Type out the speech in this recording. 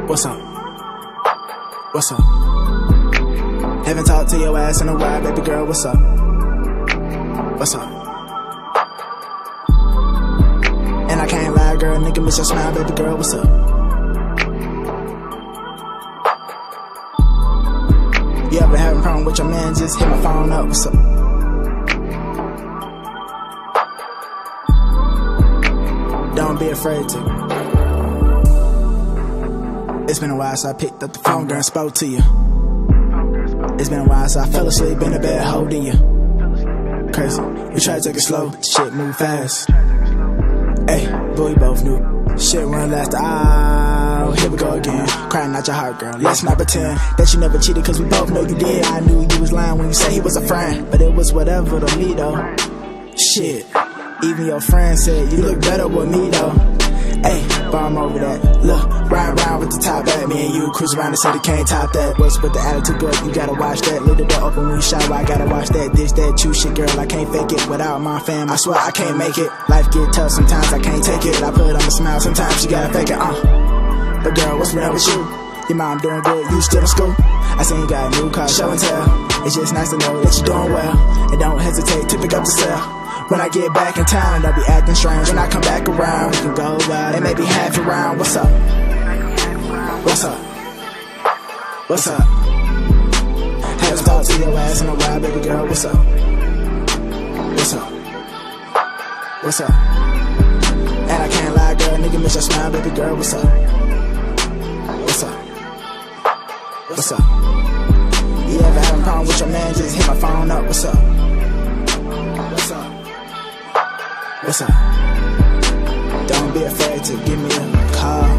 What's up? What's up? Haven't talked to your ass in a while, baby girl, what's up? What's up? And I can't lie, girl, nigga, miss your smile, baby girl, what's up? You ever having a problem with your man, just hit my phone up, what's up? Don't be afraid to. It's been a while since I picked up the phone, girl, and spoke to you. It's been a while since I fell asleep in a bed holding you. Crazy, you try to take it slow, shit move fast. Hey, but we both knew shit wouldn't last. Oh, here we go again. Crying out your heart, girl. Let's not pretend that you never cheated, cause we both know you did. I knew you was lying when you said he was a friend, but it was whatever to me though. Shit, even your friend said you look better with me though. Hey, but I'm over that. Look, ride around with the top back. Me and you cruise around the city, can't top that. What's with the attitude, girl? You gotta watch that. Little door open when you shower, I gotta watch that. This, that, true shit, girl, I can't fake it. Without my fam, I swear I can't make it. Life get tough, sometimes I can't take it. I put on a smile, sometimes you gotta fake it, But girl, what's wrong with you? Your mom doing good, you still in school? I seen you got a new car, show and tell. It's just nice to know that you're doing well. And don't hesitate to pick up the cell. When I get back in town, I'll be acting strange. When I come back around, we can go out and maybe half around. What's up? What's up? What's up? Haven't talked to your ass in a while, baby girl. What's up? What's up? What's up? And I can't lie, girl, nigga, miss your smile, baby girl. What's up? What's up? What's up? You ever having a problem with your man? Just hit my phone up. What's up? What's up? What's up? Don't be afraid to give me a call.